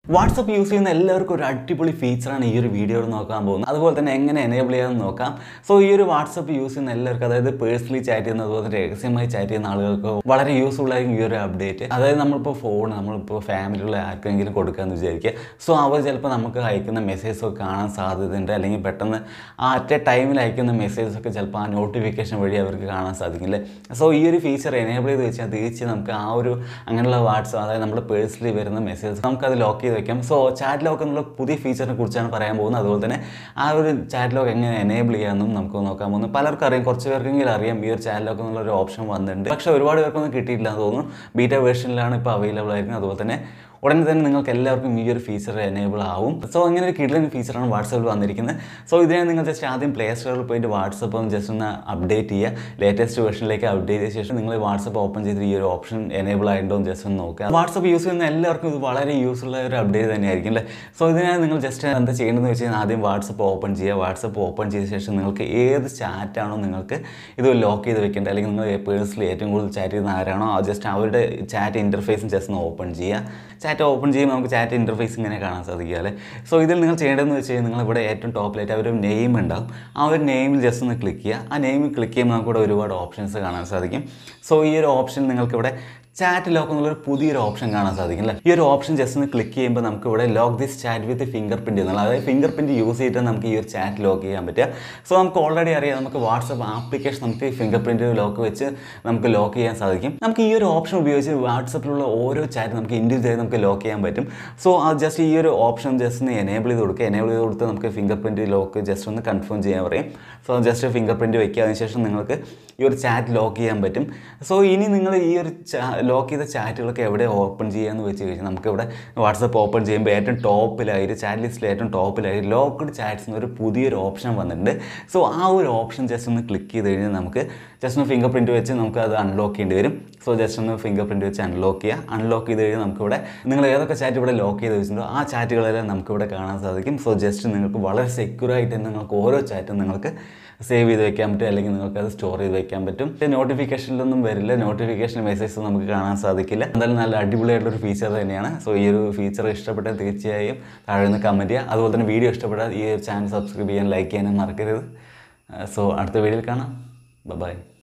WhatsApp use ചെയ്യുന്ന എല്ലാവർക്കും ഒരു അടിപൊളി ഫീച്ചറാണ് ഈ ഒരു വീഡിയോയിൽ നോക്കാൻ പോകുന്നത്. അതുപോലെ തന്നെ എങ്ങനെ എനേബിൾ ചെയ്യാമെന്ന് നോക്കാം. സോ ഈ ഒരു WhatsApp യൂസ് ചെയ്യുന്ന എല്ലാവർക്കും, അതായത് പേഴ്സണലി ചാറ്റ് ചെയ്യുന്ന അതുപോലെ രഹസ്യമായി ചാറ്റ് ചെയ്യുന്ന ആളുകൾക്ക് വളരെ യൂസ്ഫുൾ ആയിരിക്കും ഈ ഒരു അപ്ഡേറ്റ്. അതായത് നമ്മളിപ്പോൾ ഫാമിലിയുള്ള ആർക്കെങ്കിലും കൊടുക്കാമെന്ന് വിചാരിക്കുക. സോ അവർ ചിലപ്പോൾ നമുക്ക് അയക്കുന്ന മെസ്സേജ് ഒക്കെ കാണാൻ സാധ്യതയുണ്ട്, അല്ലെങ്കിൽ പെട്ടെന്ന് അറ്റ് എ ടൈമിൽ അയക്കുന്ന മെസ്സേജസ് ഒക്കെ ചിലപ്പോൾ ആ നോട്ടിഫിക്കേഷൻ വഴി അവർക്ക് കാണാൻ സാധിക്കില്ല. സോ ഈ ഒരു ഫീച്ചർ എനേബിൾ ചെയ്ത് വെച്ചാൽ തീർച്ചയായും നമുക്ക് ആ ഒരു അങ്ങനെയുള്ള വാട്സാപ്പ്, അതായത് നമ്മുടെ പേഴ്സണലി വരുന്ന മെസ്സേജ് നമുക്കത് ലോക്ക് ചെയ്ത് വെക്കാം. സോ ചാറ്റ് ലോക്ക് എന്നുള്ള പുതിയ ഫീച്ചറിനെ കുറിച്ചാണ് പറയാൻ പോകുന്നത്. അതുപോലെ തന്നെ ആ ഒരു ചാറ്റ് ലോക്ക് എങ്ങനെ എനേബിൾ ചെയ്യാമെന്നും നമുക്ക് നോക്കാൻ പോകുന്നു. പലർക്കും അറിയാം, കുറച്ച് പേർക്കെങ്കിലും അറിയാം ഈ ഒരു ചാറ്റ് ലോക്ക് എന്നുള്ള ഒരു ഓപ്ഷൻ വന്നിട്ടുണ്ട്. പക്ഷേ ഒരുപാട് പേർക്കൊന്നും കിട്ടിയിട്ടില്ല എന്ന് തോന്നുന്നു. ബീറ്റ വേർഷനിലാണ് ഇപ്പോൾ അവൈലബിൾ ആയിരിക്കുന്നത്. അതുപോലെ തന്നെ ഉടനെ തന്നെ നിങ്ങൾക്ക് എല്ലാവർക്കും ഈ ഒരു ഫീച്ചർ എനേബിൾ ആവും. സോ അങ്ങനെ ഒരു കിഡ്ലൻ ഫീച്ചറാണ് വാട്സാപ്പിൽ വന്നിരിക്കുന്നത്. സോ ഇതിനെ നിങ്ങൾ ജസ്റ്റ് ആദ്യം പ്ലേ സ്റ്റോറിൽ പോയിട്ട് വാട്സപ്പ് ജസ്റ്റ് ഒന്ന് അപ്ഡേറ്റ് ചെയ്യുക. ലേറ്റസ്റ്റ് വേർഷനിലേക്ക് അപ്ഡേറ്റ് ചെയ്ത ശേഷം നിങ്ങൾ വാട്സപ്പ് ഓപ്പൺ ചെയ്ത് ഈ ഒരു ഓപ്ഷൻ എനേബിൾ ആയിട്ടുണ്ടോ എന്ന് ജസ്റ്റ് ഒന്ന് നോക്കുക. വാട്സപ്പ് യൂസ് ചെയ്യുന്ന എല്ലാവർക്കും ഇത് വളരെ യൂസ്ഫുൾ ആയ ഒരു അപ്ഡേറ്റ് തന്നെയായിരിക്കും അല്ലേ. സോ ഇതിനായി നിങ്ങൾ ജസ്റ്റ് എന്താ ചെയ്യേണ്ടതെന്ന് വെച്ച് കഴിഞ്ഞാൽ ആദ്യം വാട്സപ്പ് ഓപ്പൺ ചെയ്യുക. വാട്സപ്പ് ഓപ്പൺ ചെയ്ത ശേഷം നിങ്ങൾക്ക് ഏത് ചാറ്റാണോ നിങ്ങൾക്ക് ഇത് ലോക്ക് ചെയ്ത് വെക്കേണ്ടത്, അല്ലെങ്കിൽ നിങ്ങൾ പേഴ്സണലി ഏറ്റവും കൂടുതൽ ചാറ്റ് ചെയ്യുന്ന ആരാണോ ജസ്റ്റ് അവരുടെ ചാറ്റ് ഇൻ്റർഫേസും ജസ്റ്റ് ഒന്ന് ഓപ്പൺ ചെയ്യുക. ചാറ്റ് ഓപ്പൺ ചെയ്യുമ്പോൾ നമുക്ക് ചാറ്റ് ഇൻ്റർഫേസ് ഇങ്ങനെ കാണാൻ സാധിക്കുക അല്ലേ. സോ ഇതിൽ നിങ്ങൾ ചെയ്യേണ്ടതെന്ന് വെച്ച് കഴിഞ്ഞാൽ നിങ്ങളിവിടെ ഏറ്റവും ടോപ്പിലായിട്ട് അവർ ഒരു നെയിം ഉണ്ടാകും. ആ ഒരു നെയിമിൽ ജസ്റ്റ് ഒന്ന് ക്ലിക്ക് ചെയ്യുക. ആ നെയിമിൽ ക്ലിക്ക് ചെയ്യുമ്പോൾ നമുക്കിവിടെ ഒരുപാട് ഓപ്ഷൻസ് കാണാൻ സാധിക്കും. സോ ഈ ഒരു ഓപ്ഷൻ നിങ്ങൾക്കിവിടെ ചാറ്റ് ലോക്ക് എന്നുള്ളൊരു പുതിയൊരു ഓപ്ഷൻ കാണാൻ സാധിക്കും അല്ലേ. ഈ ഒരു ഓപ്ഷൻ ജസ്റ്റ് ഒന്ന് ക്ലിക്ക് ചെയ്യുമ്പോൾ നമുക്ക് ഇവിടെ lock this chat with fingerprint എന്നുള്ള, അതായത് ഫിംഗർ പ്രിൻറ്റ് യൂസ് ചെയ്തിട്ട് നമുക്ക് ഈ ഒരു ചാറ്റ് ലോക്ക് ചെയ്യാൻ പറ്റുക. സോ നമുക്ക് ഓൾറെഡി അറിയാം, നമുക്ക് വാട്സപ്പ് ആപ്ലിക്കേഷൻ നമുക്ക് ഫിംഗർ പ്രിൻറ്റ് ലോക്ക് വെച്ച് നമുക്ക് ലോക്ക് ചെയ്യാൻ സാധിക്കും. നമുക്ക് ഈ ഒരു ഓപ്ഷൻ ഉപയോഗിച്ച് വാട്സപ്പിലുള്ള ഓരോ ചാറ്റ് നമുക്ക് ഇൻഡിവിജ്വലായി നമുക്ക് ലോക്ക് ചെയ്യാൻ പറ്റും. സോ അത് ജസ്റ്റ് ഈ ഒരു ഓപ്ഷൻ ജസ്റ്റ് ഒന്ന് എനേബിൾ ചെയ്ത് കൊടുക്കുക. എനേബിൾ ചെയ്ത് കൊടുത്ത് നമുക്ക് ഫിംഗർ പ്രിൻറ്റ് ലോക്ക് ജസ്റ്റ് ഒന്ന് കൺഫേം ചെയ്യാൻ പറയും. സോ ജസ്റ്റ് ഫിംഗർ പ്രിൻറ്റ് വയ്ക്കുക. അതിനുശേഷം നിങ്ങൾക്ക് ഈ ഒരു ചാറ്റ് ലോക്ക് ചെയ്യാൻ പറ്റും. സോ ഇനി നിങ്ങൾ ഈ ഒരു ലോക്ക് ചെയ്ത ചാറ്റുകളൊക്കെ എവിടെ ഓപ്പൺ ചെയ്യാമെന്ന് വെച്ച് കഴിഞ്ഞാൽ നമുക്കിവിടെ വാട്സപ്പ് ഓപ്പൺ ചെയ്യുമ്പോൾ ഏറ്റവും ടോപ്പിലായിട്ട് ചാറ്റ് ലിസ്റ്റിൽ ഏറ്റവും ടോപ്പിലായിട്ട് ലോക്ക്ഡ് ചാറ്റ്സ് എന്നൊരു പുതിയൊരു ഓപ്ഷൻ വന്നിട്ടുണ്ട്. സോ ആ ഒരു ഓപ്ഷൻ ജസ്റ്റ് ഒന്ന് ക്ലിക്ക് ചെയ്ത് കഴിഞ്ഞാൽ നമുക്ക് ജസ്റ്റ് ഒന്ന് ഫിംഗർ പ്രിൻറ്റ് വെച്ച് നമുക്ക് അത് അൺലോക്ക് ചെയ്യേണ്ടി വരും. സോ ജസ്റ്റ് ഒന്ന് ഫിംഗർ പ്രിൻറ്റ് വെച്ച് അൺലോക്ക് ചെയ്യുക. അൺലോക്ക് ചെയ്ത് കഴിഞ്ഞാൽ നമുക്കിവിടെ നിങ്ങൾ ഏതൊക്കെ ചാറ്റ് ഇവിടെ ലോക്ക് ചെയ്ത് വെച്ചിട്ടുണ്ടോ ആ ചാറ്റുകളെല്ലാം നമുക്കിവിടെ കാണാൻ സാധിക്കും. സോ ജസ്റ്റ് നിങ്ങൾക്ക് വളരെ സെക്യൂറായിട്ട് തന്നെ നിങ്ങൾക്ക് ഓരോ ചാറ്റും നിങ്ങൾക്ക് സേവ് ചെയ്ത് വെക്കാൻ പറ്റും, അല്ലെങ്കിൽ നിങ്ങൾക്ക് അത് സ്റ്റോർ ചെയ്ത് വെക്കാൻ പറ്റും. നോട്ടിഫിക്കേഷനിലൊന്നും വരില്ല, നോട്ടിഫിക്കേഷൻ മെസ്സേജസ് നമുക്ക് കാണാൻ സാധിക്കില്ല. എന്തായാലും നല്ല അടിപൊളിയായിട്ടുള്ളൊരു ഫീച്ചർ തന്നെയാണ്. സോ ഈ ഒരു ഫീച്ചർ ഇഷ്ടപ്പെട്ടാൽ തീർച്ചയായും താഴെ നിന്ന് കമൻറ്റ് ചെയ്യുക. അതുപോലെ തന്നെ വീഡിയോ ഇഷ്ടപ്പെട്ടാൽ ഈ ചാനൽ സബ്സ്ക്രൈബ് ചെയ്യാൻ, ലൈക്ക് ചെയ്യാനും മറക്കരുത്. സോ അടുത്ത വീഡിയോയിൽ കാണാം. ബൈ.